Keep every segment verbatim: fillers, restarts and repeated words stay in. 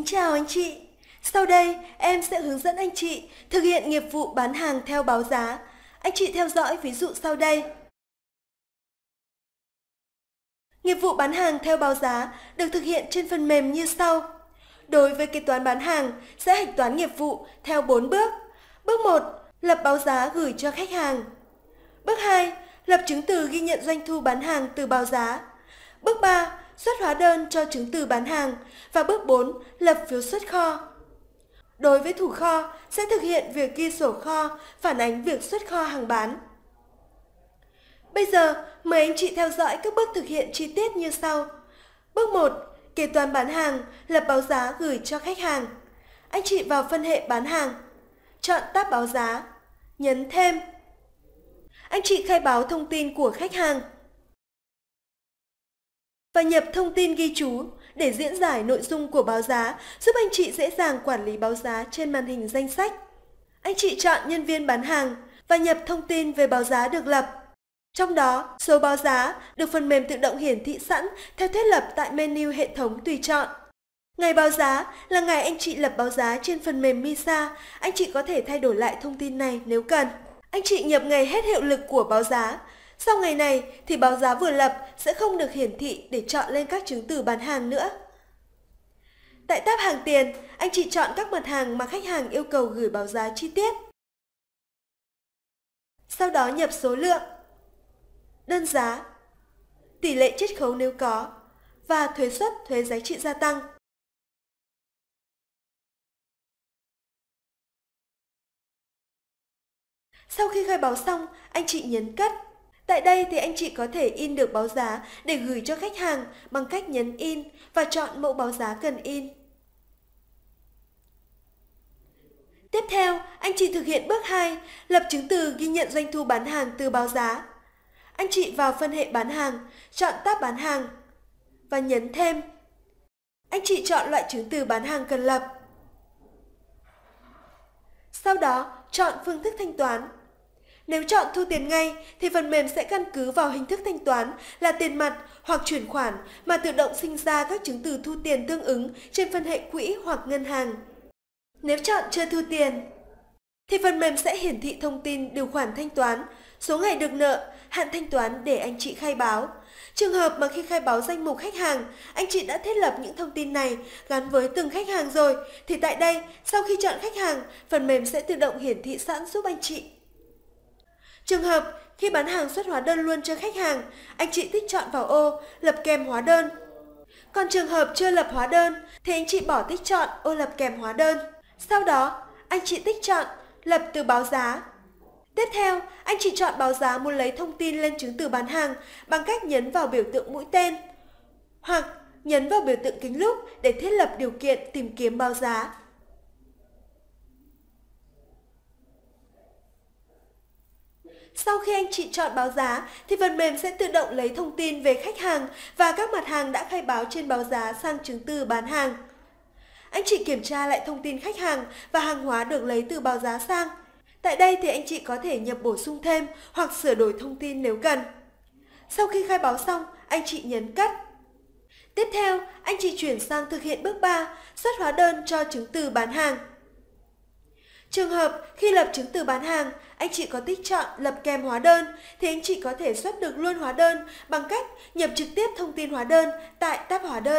chào anh chị. Sau đây, em sẽ hướng dẫn anh chị thực hiện nghiệp vụ bán hàng theo báo giá. Anh chị theo dõi ví dụ sau đây. Nghiệp vụ bán hàng theo báo giá được thực hiện trên phần mềm như sau. Đối với kế toán bán hàng, sẽ hạch toán nghiệp vụ theo bốn bước. Bước một, lập báo giá gửi cho khách hàng. Bước hai, lập chứng từ ghi nhận doanh thu bán hàng từ báo giá. Bước ba, xuất hóa đơn cho chứng từ bán hàng. Và bước bốn, lập phiếu xuất kho. Đối với thủ kho, sẽ thực hiện việc ghi sổ kho, phản ánh việc xuất kho hàng bán. Bây giờ, mời anh chị theo dõi các bước thực hiện chi tiết như sau. Bước một, kế toán bán hàng, lập báo giá gửi cho khách hàng. Anh chị vào phân hệ bán hàng, chọn tab báo giá, nhấn thêm. Anh chị khai báo thông tin của khách hàng và nhập thông tin ghi chú để diễn giải nội dung của báo giá, giúp anh chị dễ dàng quản lý báo giá trên màn hình danh sách. Anh chị chọn nhân viên bán hàng và nhập thông tin về báo giá được lập. Trong đó, số báo giá được phần mềm tự động hiển thị sẵn theo thiết lập tại menu hệ thống tùy chọn. Ngày báo giá là ngày anh chị lập báo giá trên phần mềm Misa. Anh chị có thể thay đổi lại thông tin này nếu cần. Anh chị nhập ngày hết hiệu lực của báo giá. Sau ngày này thì báo giá vừa lập sẽ không được hiển thị để chọn lên các chứng từ bán hàng nữa. Tại tab hàng tiền, anh chị chọn các mặt hàng mà khách hàng yêu cầu gửi báo giá chi tiết. Sau đó nhập số lượng, đơn giá, tỷ lệ chiết khấu nếu có và thuế suất thuế giá trị gia tăng. Sau khi khai báo xong, anh chị nhấn cất. Tại đây thì anh chị có thể in được báo giá để gửi cho khách hàng bằng cách nhấn in và chọn mẫu báo giá cần in. Tiếp theo, anh chị thực hiện bước hai, lập chứng từ ghi nhận doanh thu bán hàng từ báo giá. Anh chị vào phân hệ bán hàng, chọn tab bán hàng và nhấn thêm. Anh chị chọn loại chứng từ bán hàng cần lập. Sau đó, chọn phương thức thanh toán. Nếu chọn thu tiền ngay thì phần mềm sẽ căn cứ vào hình thức thanh toán là tiền mặt hoặc chuyển khoản mà tự động sinh ra các chứng từ thu tiền tương ứng trên phân hệ quỹ hoặc ngân hàng. Nếu chọn chưa thu tiền thì phần mềm sẽ hiển thị thông tin điều khoản thanh toán, số ngày được nợ, hạn thanh toán để anh chị khai báo. Trường hợp mà khi khai báo danh mục khách hàng, anh chị đã thiết lập những thông tin này gắn với từng khách hàng rồi, thì tại đây, sau khi chọn khách hàng, phần mềm sẽ tự động hiển thị sẵn giúp anh chị. Trường hợp khi bán hàng xuất hóa đơn luôn cho khách hàng, anh chị tích chọn vào ô lập kèm hóa đơn. Còn trường hợp chưa lập hóa đơn thì anh chị bỏ tích chọn ô lập kèm hóa đơn. Sau đó, anh chị tích chọn lập từ báo giá. Tiếp theo, anh chị chọn báo giá muốn lấy thông tin lên chứng từ bán hàng bằng cách nhấn vào biểu tượng mũi tên hoặc nhấn vào biểu tượng kính lúp để thiết lập điều kiện tìm kiếm báo giá. Sau khi anh chị chọn báo giá thì phần mềm sẽ tự động lấy thông tin về khách hàng và các mặt hàng đã khai báo trên báo giá sang chứng từ bán hàng. Anh chị kiểm tra lại thông tin khách hàng và hàng hóa được lấy từ báo giá sang. Tại đây thì anh chị có thể nhập bổ sung thêm hoặc sửa đổi thông tin nếu cần. Sau khi khai báo xong, anh chị nhấn cất. Tiếp theo, anh chị chuyển sang thực hiện bước ba, xuất hóa đơn cho chứng từ bán hàng. Trường hợp khi lập chứng từ bán hàng, anh chị có tích chọn lập kèm hóa đơn thì anh chị có thể xuất được luôn hóa đơn bằng cách nhập trực tiếp thông tin hóa đơn tại tab hóa đơn.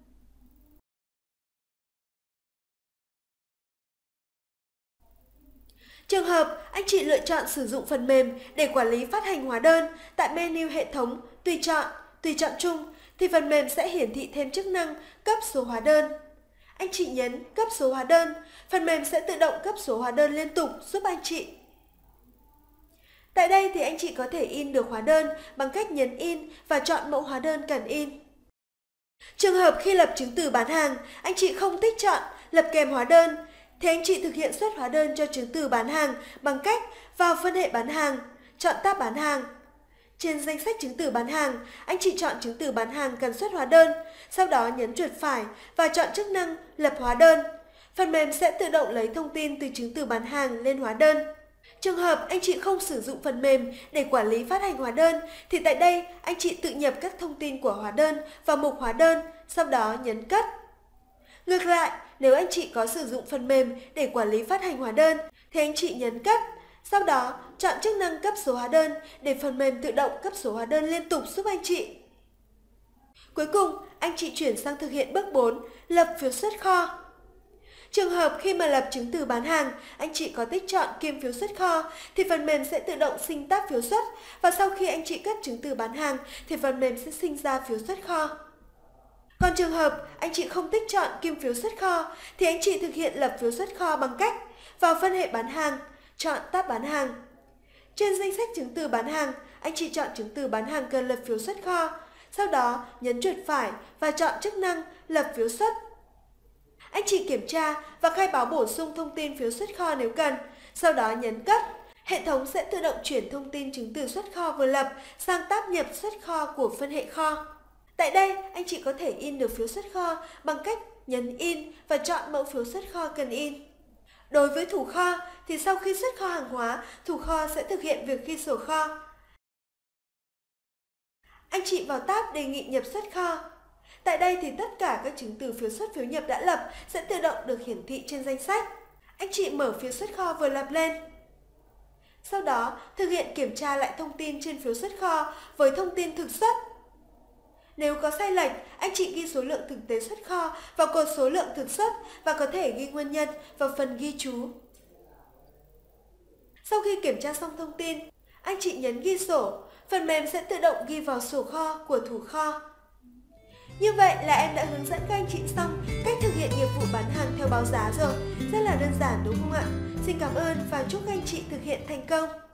Trường hợp anh chị lựa chọn sử dụng phần mềm để quản lý phát hành hóa đơn tại menu hệ thống tùy chọn, tùy chọn chung thì phần mềm sẽ hiển thị thêm chức năng cấp số hóa đơn. Anh chị nhấn cấp số hóa đơn, phần mềm sẽ tự động cấp số hóa đơn liên tục giúp anh chị. Tại đây thì anh chị có thể in được hóa đơn bằng cách nhấn in và chọn mẫu hóa đơn cần in. Trường hợp khi lập chứng từ bán hàng, anh chị không tích chọn lập kèm hóa đơn thì anh chị thực hiện xuất hóa đơn cho chứng từ bán hàng bằng cách vào phân hệ bán hàng, chọn tab bán hàng. Trên danh sách chứng từ bán hàng, anh chị chọn chứng từ bán hàng cần xuất hóa đơn, sau đó nhấn chuột phải và chọn chức năng lập hóa đơn. Phần mềm sẽ tự động lấy thông tin từ chứng từ bán hàng lên hóa đơn. Trường hợp anh chị không sử dụng phần mềm để quản lý phát hành hóa đơn thì tại đây anh chị tự nhập các thông tin của hóa đơn vào mục hóa đơn, sau đó nhấn cất. Ngược lại, nếu anh chị có sử dụng phần mềm để quản lý phát hành hóa đơn, thì anh chị nhấn cấp. Sau đó, chọn chức năng cấp số hóa đơn để phần mềm tự động cấp số hóa đơn liên tục giúp anh chị. Cuối cùng, anh chị chuyển sang thực hiện bước bốn, lập phiếu xuất kho. Trường hợp khi mà lập chứng từ bán hàng, anh chị có tích chọn kiêm phiếu xuất kho, thì phần mềm sẽ tự động sinh tab phiếu xuất, và sau khi anh chị cất chứng từ bán hàng, thì phần mềm sẽ sinh ra phiếu xuất kho. Còn trường hợp anh chị không tích chọn kiêm phiếu xuất kho, thì anh chị thực hiện lập phiếu xuất kho bằng cách vào phân hệ bán hàng, chọn tab bán hàng. Trên danh sách chứng từ bán hàng, anh chị chọn chứng từ bán hàng cần lập phiếu xuất kho, sau đó nhấn chuột phải và chọn chức năng lập phiếu xuất. Anh chị kiểm tra và khai báo bổ sung thông tin phiếu xuất kho nếu cần, sau đó nhấn cấp. Hệ thống sẽ tự động chuyển thông tin chứng từ xuất kho vừa lập sang tab nhập xuất kho của phân hệ kho. Tại đây, anh chị có thể in được phiếu xuất kho bằng cách nhấn in và chọn mẫu phiếu xuất kho cần in. Đối với thủ kho thì sau khi xuất kho hàng hóa, thủ kho sẽ thực hiện việc ghi sổ kho. Anh chị vào tab đề nghị nhập xuất kho. Tại đây thì tất cả các chứng từ phiếu xuất phiếu nhập đã lập sẽ tự động được hiển thị trên danh sách. Anh chị mở phiếu xuất kho vừa lập lên. Sau đó, thực hiện kiểm tra lại thông tin trên phiếu xuất kho với thông tin thực xuất. Nếu có sai lệch, anh chị ghi số lượng thực tế xuất kho vào cột số lượng thực xuất và có thể ghi nguyên nhân vào phần ghi chú. Sau khi kiểm tra xong thông tin, anh chị nhấn ghi sổ, phần mềm sẽ tự động ghi vào sổ kho của thủ kho. Như vậy là em đã hướng dẫn các anh chị xong cách thực hiện nghiệp vụ bán hàng theo báo giá rồi. Rất là đơn giản đúng không ạ? Xin cảm ơn và chúc các anh chị thực hiện thành công.